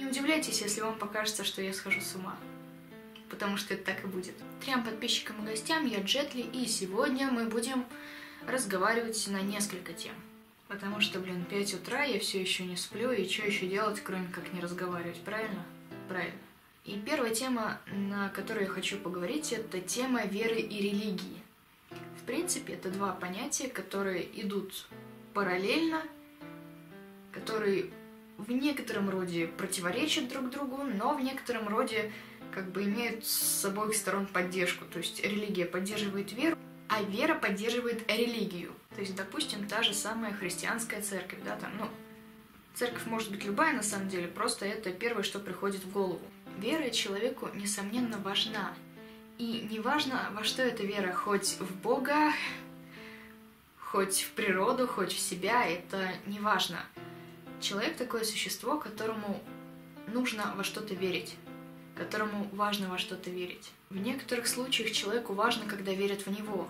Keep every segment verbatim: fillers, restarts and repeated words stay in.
удивляйтесь, если вам покажется, что я схожу с ума. Потому что это так и будет. Трем подписчикам и гостям, я Джетли, и сегодня мы будем разговаривать на несколько тем. Потому что, блин, пять утра, я все еще не сплю, и что еще делать, кроме как не разговаривать, правильно? Правильно. И первая тема, на которую я хочу поговорить, это тема веры и религии. В принципе, это два понятия, которые идут параллельно, которые в некотором роде противоречат друг другу, но в некотором роде как бы имеют с обоих сторон поддержку. То есть религия поддерживает веру, а вера поддерживает религию. То есть, допустим, та же самая христианская церковь, да, там, ну, церковь может быть любая на самом деле, просто это первое, что приходит в голову. Вера человеку, несомненно, важна. И не важно, во что эта вера, хоть в Бога, хоть в природу, хоть в себя, это не важно. Человек такое существо, которому нужно во что-то верить, которому важно во что-то верить. В некоторых случаях человеку важно, когда верят в него.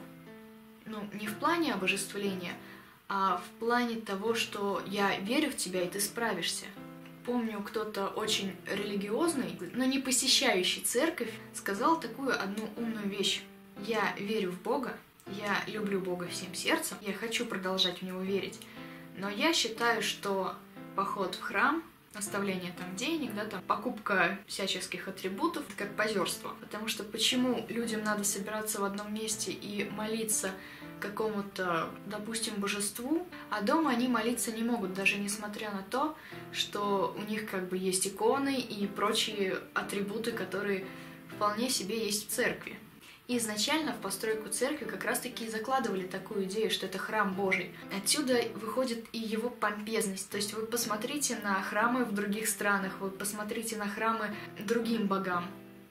Ну, не в плане обожествления, а в плане того, что я верю в тебя, и ты справишься. Помню, кто-то очень религиозный, но не посещающий церковь, сказал такую одну умную вещь. Я верю в Бога, я люблю Бога всем сердцем, я хочу продолжать в Него верить, но я считаю, что поход в храм, оставление там денег, да, там покупка всяческих атрибутов, как позерство. Потому что почему людям надо собираться в одном месте и молиться какому-то, допустим, божеству, а дома они молиться не могут, даже несмотря на то, что у них как бы есть иконы и прочие атрибуты, которые вполне себе есть в церкви. И изначально в постройку церкви как раз-таки закладывали такую идею, что это храм Божий. Отсюда выходит и его помпезность. То есть вы посмотрите на храмы в других странах, вы посмотрите на храмы другим богам,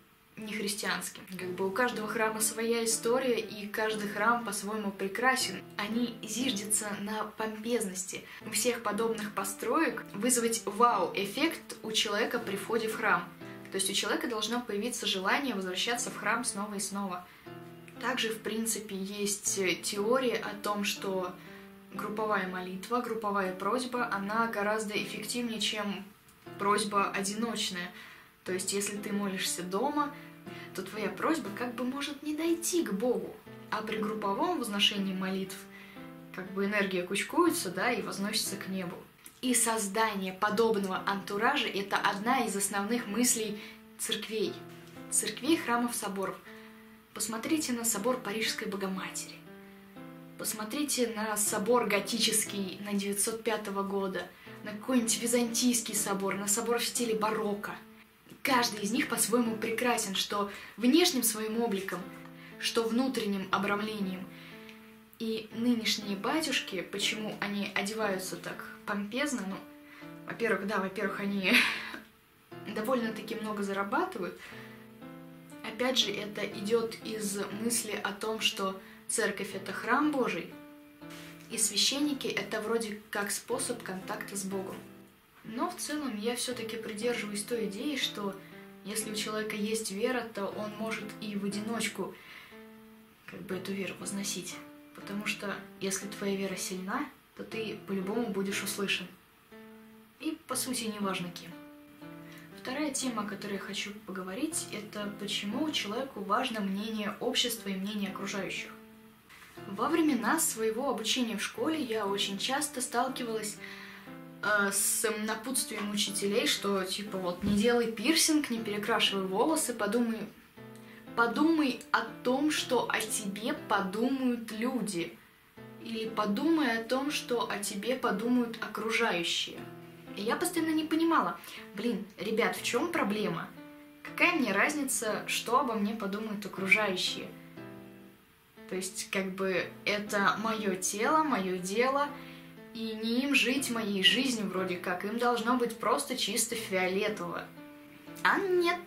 не христианским. Как бы у каждого храма своя история, и каждый храм по-своему прекрасен. Они зиждятся на помпезности. У всех подобных построек вызвать вау-эффект у человека при входе в храм. То есть у человека должно появиться желание возвращаться в храм снова и снова. Также, в принципе, есть теория о том, что групповая молитва, групповая просьба, она гораздо эффективнее, чем просьба одиночная. То есть если ты молишься дома, то твоя просьба как бы может не дойти к Богу. А при групповом возношении молитв как бы энергия кучкуется, да, и возносится к небу. И создание подобного антуража – это одна из основных мыслей церквей. Церквей, храмов, соборов. Посмотрите на собор Парижской Богоматери. Посмотрите на собор готический на девятьсот пятого года, на какой-нибудь византийский собор, на собор в стиле барокко. Каждый из них по-своему прекрасен, что внешним своим обликом, что внутренним обрамлением. И нынешние батюшки, почему они одеваются так помпезно, ну, во-первых, да, во-первых, они довольно-таки много зарабатывают. Опять же, это идет из мысли о том, что церковь — это храм Божий, и священники — это вроде как способ контакта с Богом. Но в целом я все-таки придерживаюсь той идеи, что если у человека есть вера, то он может и в одиночку как бы эту веру возносить. Потому что если твоя вера сильна, то ты по-любому будешь услышан. И, по сути, неважно кем. Вторая тема, о которой я хочу поговорить, это почему человеку важно мнение общества и мнение окружающих. Во времена своего обучения в школе я очень часто сталкивалась э, с напутствием учителей, что типа вот не делай пирсинг, не перекрашивай волосы, подумай... Подумай о том, что о тебе подумают люди. Или подумай о том, что о тебе подумают окружающие. И я постоянно не понимала, блин, ребят, в чем проблема? Какая мне разница, что обо мне подумают окружающие? То есть, как бы, это мое тело, мое дело, и не им жить моей жизнью вроде как, им должно быть просто чисто фиолетово. А нет.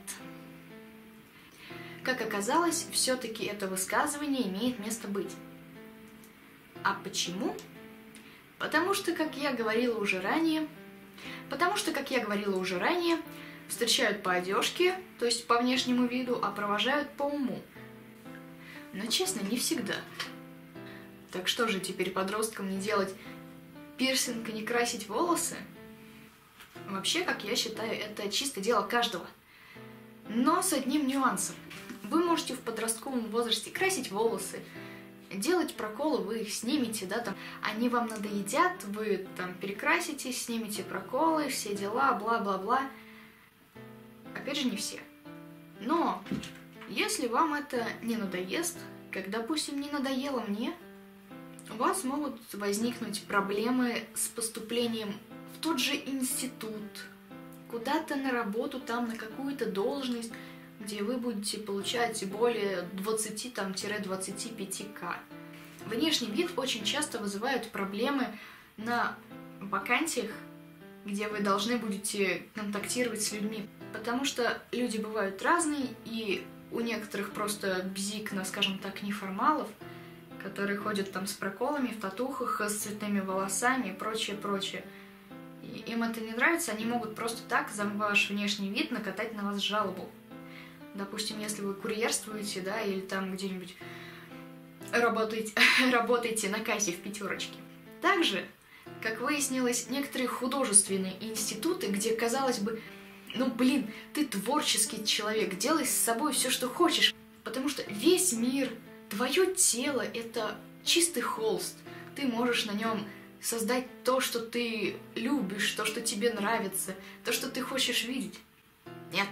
Как оказалось, все-таки это высказывание имеет место быть. А почему? Потому что, как я говорила уже ранее, потому что, как я говорила уже ранее, встречают по одежке, то есть по внешнему виду, а провожают по уму. Но, честно, не всегда. Так что же теперь подросткам не делать пирсинг и не красить волосы? Вообще, как я считаю, это чисто дело каждого. Но с одним нюансом. Вы можете в подростковом возрасте красить волосы, делать проколы, вы их снимете, да, там, они вам надоедят, вы там перекраситесь, снимете проколы, все дела, бла-бла-бла. Опять же, не все. Но если вам это не надоест, как, допустим, не надоело мне, у вас могут возникнуть проблемы с поступлением в тот же институт, куда-то на работу, там, на какую-то должность, где вы будете получать более двадцати-двадцати пяти тысяч. Внешний вид очень часто вызывает проблемы на вакансиях, где вы должны будете контактировать с людьми. Потому что люди бывают разные, и у некоторых просто бзик на, скажем так, неформалов, которые ходят там с проколами, в татухах, с цветными волосами и прочее, прочее. И им это не нравится, они могут просто так за ваш внешний вид накатать на вас жалобу. Допустим, если вы курьерствуете, да, или там где-нибудь работаете, работаете на кассе в пятерочке. Также, как выяснилось, некоторые художественные институты, где, казалось бы, ну блин, ты творческий человек, делай с собой все, что хочешь, потому что весь мир, твое тело — это чистый холст, ты можешь на нем создать то, что ты любишь, то, что тебе нравится, то, что ты хочешь видеть. Нет.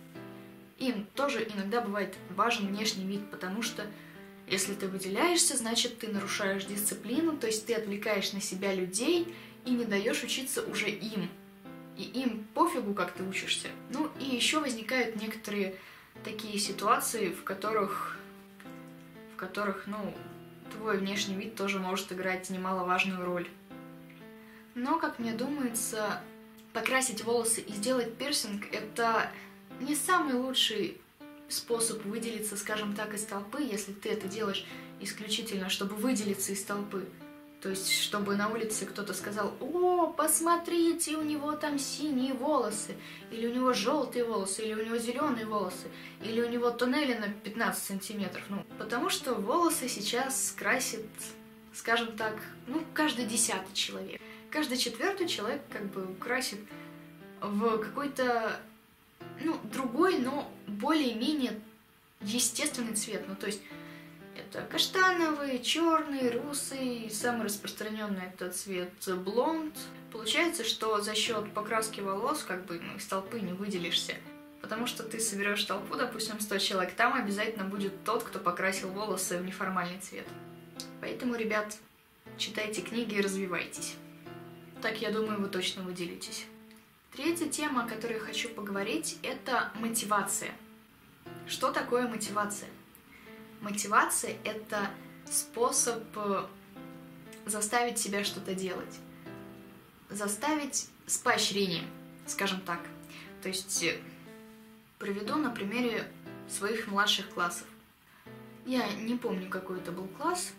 Им тоже иногда бывает важен внешний вид, потому что если ты выделяешься, значит ты нарушаешь дисциплину, то есть ты отвлекаешь на себя людей и не даешь учиться уже им. И им пофигу, как ты учишься. Ну и еще возникают некоторые такие ситуации, в которых, в которых, ну, твой внешний вид тоже может играть немаловажную роль. Но, как мне думается, покрасить волосы и сделать пирсинг — это не самый лучший способ выделиться, скажем так, из толпы, если ты это делаешь исключительно, чтобы выделиться из толпы. То есть, чтобы на улице кто-то сказал: «О, посмотрите, у него там синие волосы», или у него желтые волосы, или у него зеленые волосы, или у него тоннели на пятнадцать сантиметров. Ну, потому что волосы сейчас красит, скажем так, ну, каждый десятый человек. Каждый четвертый человек как бы красит в какой-то, ну, другой, но более-менее естественный цвет. Ну, то есть это каштановый, черный, русый, самый распространенный это цвет блонд. Получается, что за счет покраски волос как бы, ну, из толпы не выделишься. Потому что ты соберешь толпу, допустим, сто человек, там обязательно будет тот, кто покрасил волосы в неформальный цвет. Поэтому, ребят, читайте книги и развивайтесь. Так, я думаю, вы точно выделитесь. Третья тема, о которой я хочу поговорить, это мотивация. Что такое мотивация? Мотивация — это способ заставить себя что-то делать. Заставить с поощрением, скажем так. То есть приведу на примере своих младших классов. Я не помню, какой это был класс.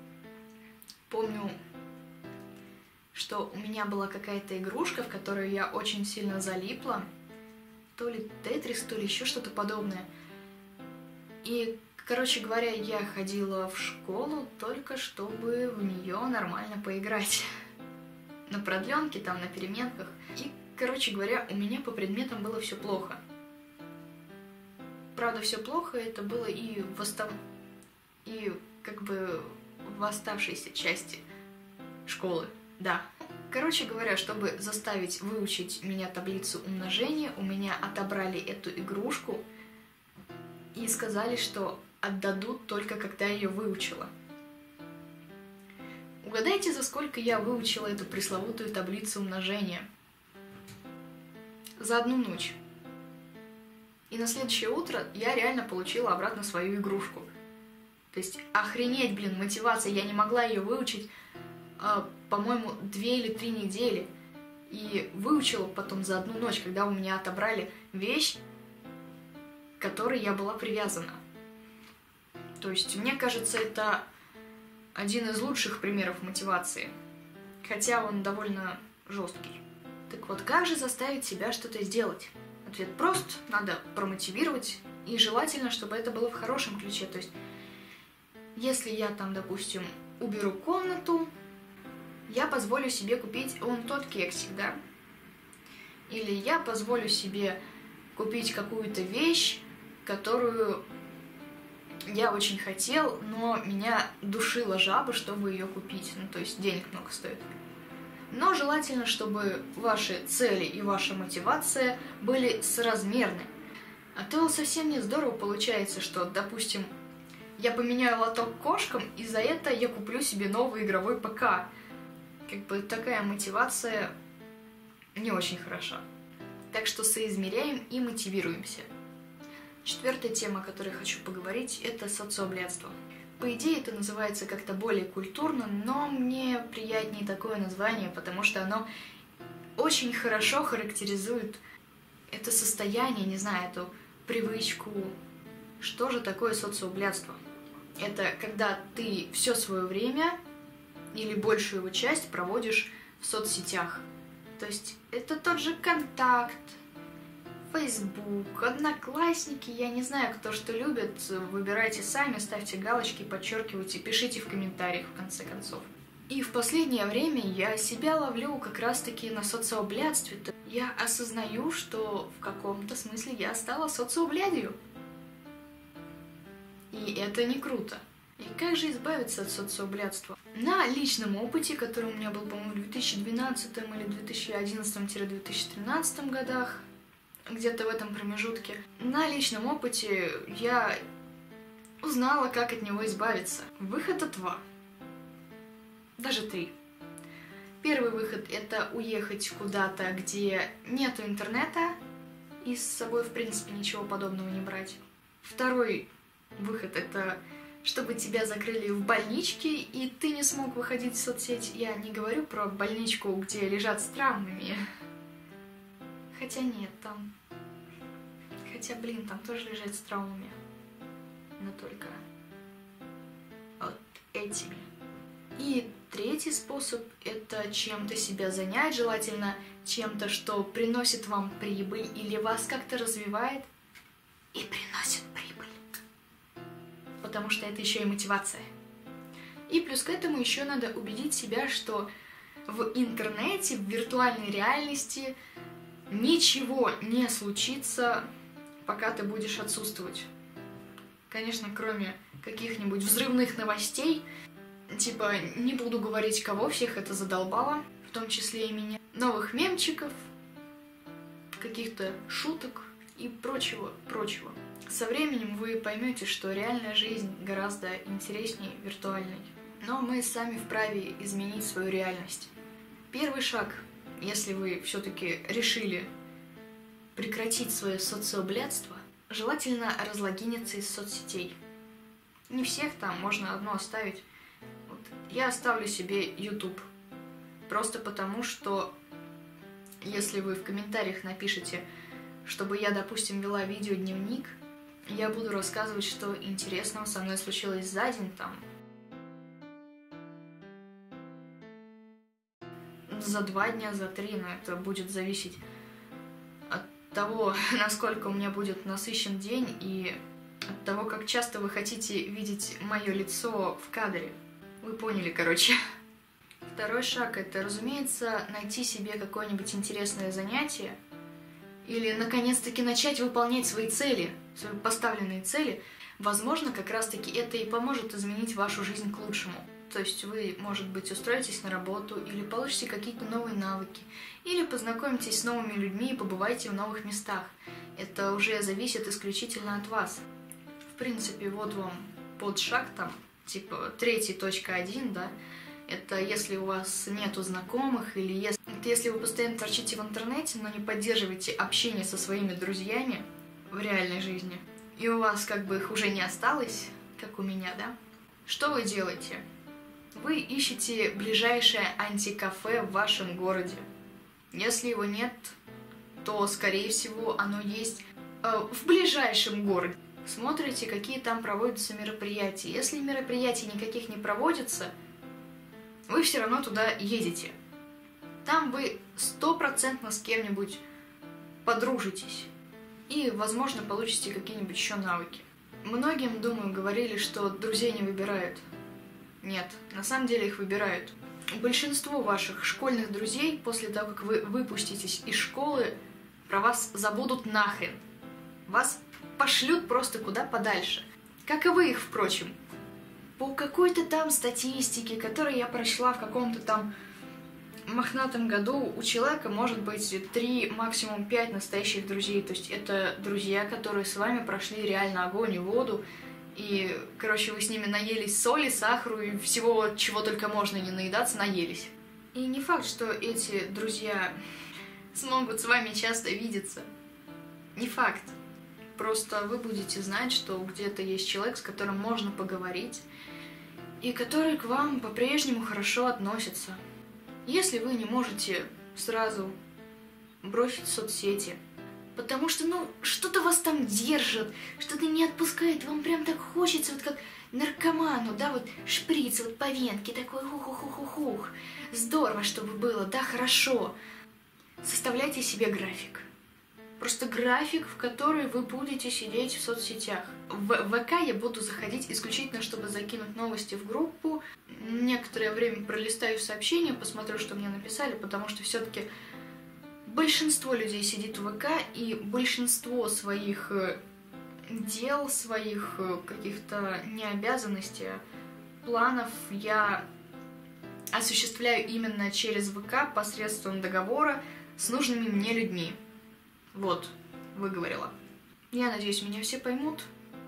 Помню, что у меня была какая-то игрушка, в которую я очень сильно залипла. То ли Тетрис, то ли еще что-то подобное. И, короче говоря, я ходила в школу только чтобы в нее нормально поиграть. На продленке, там, на переменках. И, короче говоря, у меня по предметам было все плохо. Правда, все плохо это было и в, остав... и как бы в оставшейся части школы. Да. Короче говоря, чтобы заставить выучить меня таблицу умножения, у меня отобрали эту игрушку и сказали, что отдадут только когда я ее выучила. Угадайте, за сколько я выучила эту пресловутую таблицу умножения? За одну ночь. И на следующее утро я реально получила обратно свою игрушку. То есть, охренеть, блин, мотивация, я не могла ее выучить, по-моему, две или три недели. И выучила потом за одну ночь, когда у меня отобрали вещь, к которой я была привязана. То есть, мне кажется, это один из лучших примеров мотивации. Хотя он довольно жесткий. Так вот, как же заставить себя что-то сделать? Ответ прост. Надо промотивировать. И желательно, чтобы это было в хорошем ключе. То есть, если я там, допустим, уберу комнату, я позволю себе купить вон тот кексик, да? Или я позволю себе купить какую-то вещь, которую я очень хотел, но меня душила жаба, чтобы ее купить. Ну, то есть денег много стоит. Но желательно, чтобы ваши цели и ваша мотивация были соразмерны. А то совсем не здорово получается, что, допустим, я поменяю лоток кошкам, и за это я куплю себе новый игровой ПК. Как бы такая мотивация не очень хороша. Так что соизмеряем и мотивируемся. Четвертая тема, о которой хочу поговорить, это социоблядство. По идее, это называется как-то более культурно, но мне приятнее такое название, потому что оно очень хорошо характеризует это состояние, не знаю, эту привычку. Что же такое социоблядство? Это когда ты все свое время или большую его часть проводишь в соцсетях. То есть это тот же ВКонтакт, Facebook, Одноклассники, я не знаю, кто что любит, выбирайте сами, ставьте галочки, подчеркивайте, пишите в комментариях, в конце концов. И в последнее время я себя ловлю как раз-таки на социоблядстве. Я осознаю, что в каком-то смысле я стала социоблядью. И это не круто. И как же избавиться от социоблядства? На личном опыте, который у меня был, по-моему, в две тысячи двенадцатом или две тысячи одиннадцатом — две тысячи тринадцатом годах, где-то в этом промежутке, на личном опыте я узнала, как от него избавиться. Выхода два. Даже три. Первый выход — это уехать куда-то, где нету интернета, и с собой, в принципе, ничего подобного не брать. Второй выход — это чтобы тебя закрыли в больничке, и ты не смог выходить в соцсети. Я не говорю про больничку, где лежат с травмами. Хотя нет, там... Хотя, блин, там тоже лежат с травмами. Но только вот этими. И третий способ — это чем-то себя занять, желательно чем-то, что приносит вам прибыль или вас как-то развивает и приносит прибыль. Потому что это еще и мотивация. И плюс к этому еще надо убедить себя, что в интернете, в виртуальной реальности ничего не случится, пока ты будешь отсутствовать. Конечно, кроме каких-нибудь взрывных новостей, типа, не буду говорить, кого, всех это задолбало, в том числе и меня, новых мемчиков, каких-то шуток и прочего, прочего. Со временем вы поймете, что реальная жизнь гораздо интереснее виртуальной. Но мы сами вправе изменить свою реальность. Первый шаг, если вы все-таки решили прекратить свое социоблядство, желательно разлогиниться из соцсетей. Не всех там, можно одно оставить. Вот. Я оставлю себе YouTube. Просто потому, что если вы в комментариях напишите, чтобы я, допустим, вела видеодневник, я буду рассказывать, что интересного со мной случилось за день там. За два дня, за три, но это будет зависеть от того, насколько у меня будет насыщен день и от того, как часто вы хотите видеть мое лицо в кадре. Вы поняли, короче. Второй шаг — это, разумеется, найти себе какое-нибудь интересное занятие или, наконец-таки, начать выполнять свои цели, свои поставленные цели. Возможно, как раз-таки это и поможет изменить вашу жизнь к лучшему. То есть вы, может быть, устроитесь на работу, или получите какие-то новые навыки, или познакомитесь с новыми людьми и побывайте в новых местах. Это уже зависит исключительно от вас. В принципе, вот вам подшаг там, типа третий точка один, да, это если у вас нету знакомых, или если, это если вы постоянно торчите в интернете, но не поддерживаете общение со своими друзьями в реальной жизни, и у вас как бы их уже не осталось, как у меня, да, что вы делаете? Вы ищете ближайшее антикафе в вашем городе. Если его нет, то, скорее всего, оно есть э, в ближайшем городе. Смотрите, какие там проводятся мероприятия. Если мероприятий никаких не проводится, вы все равно туда едете. Там вы стопроцентно с кем-нибудь подружитесь. И, возможно, получите какие-нибудь еще навыки. Многим, думаю, говорили, что друзей не выбирают. Нет, на самом деле их выбирают. большинство ваших школьных друзей после того, как вы выпуститесь из школы, про вас забудут нахрен. Вас пошлют просто куда подальше. Как и вы их, впрочем. По какой-то там статистике, которую я прочла в каком-то там мохнатом году, у человека может быть три, максимум пять настоящих друзей. То есть это друзья, которые с вами прошли реально огонь и воду. И, короче, вы с ними наелись соли, сахару и всего, чего только можно не наедаться, наелись. И не факт, что эти друзья смогут с вами часто видеться. Не факт. Просто вы будете знать, что где-то есть человек, с которым можно поговорить, и который к вам по-прежнему хорошо относится. Если вы не можете сразу бросить соцсети, потому что, ну, что-то вас там держит, что-то не отпускает, вам прям так хочется, вот как наркоману, да, вот шприц вот по венке, такой хух-хух-хух-хух. Здорово, чтобы было, да, хорошо. Составляйте себе график. Просто график, в который вы будете сидеть в соцсетях. В ВК я буду заходить исключительно, чтобы закинуть новости в группу. Некоторое время пролистаю сообщения, посмотрю, что мне написали, потому что все-таки большинство людей сидит в ВК, и большинство своих дел, своих каких-то необязанностей, планов я осуществляю именно через ВК посредством договора с нужными мне людьми. Вот, выговорила. Я надеюсь, меня все поймут.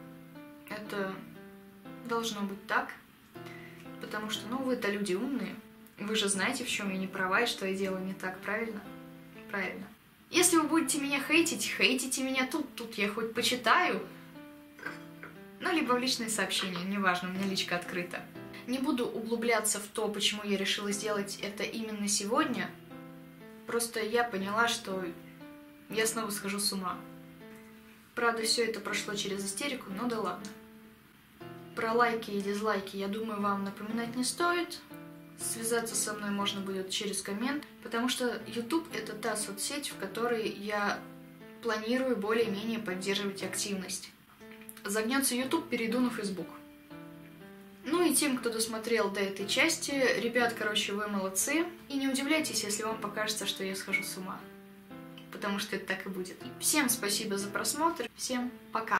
Это должно быть так. Потому что, ну, вы-то люди умные. Вы же знаете, в чем я не права и что я делаю не так, правильно? Правильно. Если вы будете меня хейтить, хейтите меня тут, тут я хоть почитаю. Ну, либо в личные сообщения, неважно, у меня личка открыта. Не буду углубляться в то, почему я решила сделать это именно сегодня. Просто я поняла, что я снова схожу с ума. Правда, все это прошло через истерику, но да ладно. Про лайки и дизлайки, я думаю, вам напоминать не стоит. Связаться со мной можно будет через коммент, потому что YouTube — это та соцсеть, в которой я планирую более-менее поддерживать активность. Загнется YouTube, перейду на Facebook. Ну и тем, кто досмотрел до этой части, ребят, короче, вы молодцы. И не удивляйтесь, если вам покажется, что я схожу с ума. Потому что это так и будет. Всем спасибо за просмотр, всем пока!